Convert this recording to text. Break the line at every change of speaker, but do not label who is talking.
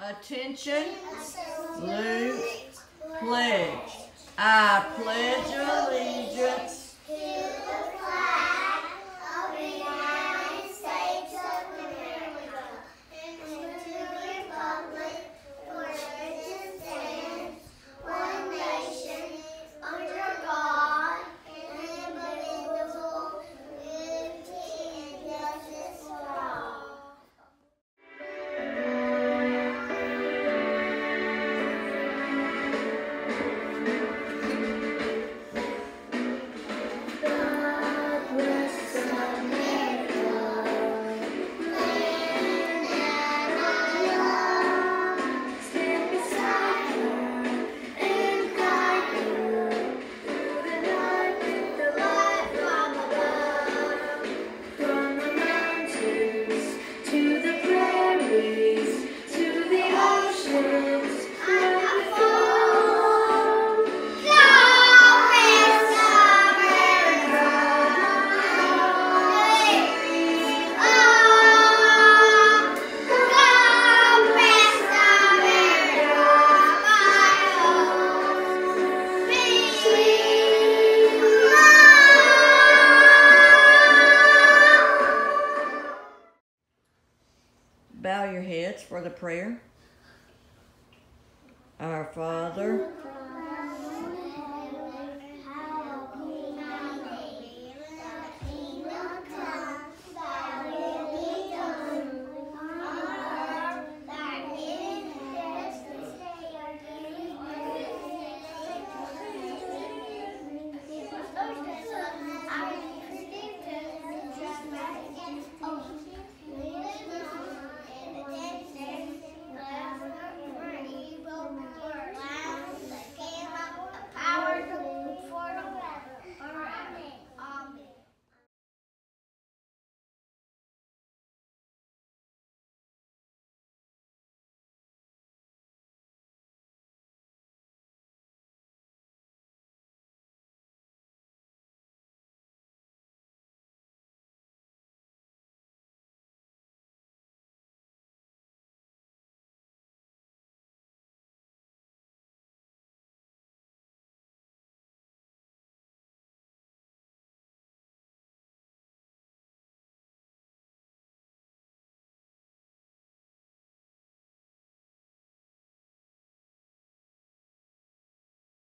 Attention, salute, pledge. I pledge allegiance
to the flag of the United States of America and to the republic for which it stands, one nation, under God, indivisible, with liberty and justice for all.
Bow your heads for the prayer. Our Father,